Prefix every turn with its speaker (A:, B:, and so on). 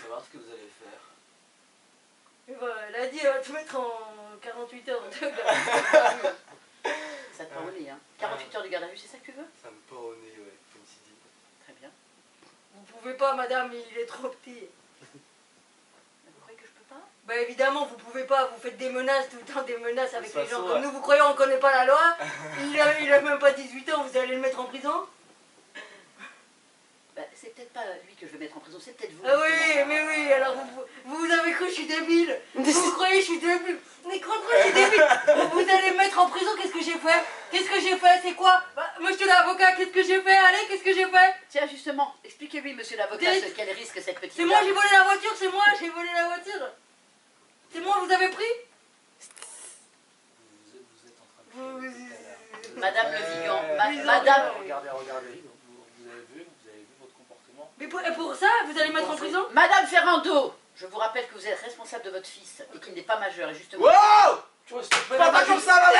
A: savoir ce que vous allez faire.
B: Et voilà, elle a dit elle va te mettre en 48 heures de garde à vue.
C: Ça te pend au nez, hein. 48 heures de garde à vue, c'est ça que tu veux?
A: Ça me pend au nez, ouais, comme tu dis.
C: Très bien.
B: Vous pouvez pas, madame, il est trop petit.
C: Vous croyez que je peux pas?
B: Bah évidemment, vous pouvez pas, vous faites des menaces tout le temps, des menaces avec
A: De toute
B: les gens
A: façon,
B: comme nous. Vous croyez on connaît pas la loi? Il a même pas 18 ans, vous allez le mettre en prison?
C: Bah, c'est peut-être pas lui que je vais mettre en prison, c'est peut-être vous.
B: Ah oui,
C: justement.
B: mais oui, alors vous avez cru que je suis débile. Vous croyez que je suis débile. Mais quand je suis débile, vous allez me mettre en prison, qu'est-ce que j'ai fait? Qu'est-ce que j'ai fait? C'est quoi? Bah, monsieur l'avocat, qu'est-ce que j'ai fait? Allez, qu'est-ce que j'ai fait?
C: Tiens, justement, expliquez-lui, monsieur l'avocat,
B: Dites.
C: quel risque cette petite
B: C'est moi,
C: dame.
B: j'ai volé la voiture, c'est moi, j'ai volé la voiture. C'est moi, vous avez pris?
A: Vous êtes en train de
B: Vous-
A: filmer tout à l'heure.
C: Madame Le Vigan,
B: Oui,
C: madame...
A: Regardez, vous avez vu votre comportement.
B: Mais pour ça, vous allez me mettre en prison?
C: Madame Ferrando, je vous rappelle que vous êtes responsable de votre fils et qu'il n'est pas majeur, et justement...
D: Wow!
A: Tu vois, s'il te plaît,
D: Pas comme ça,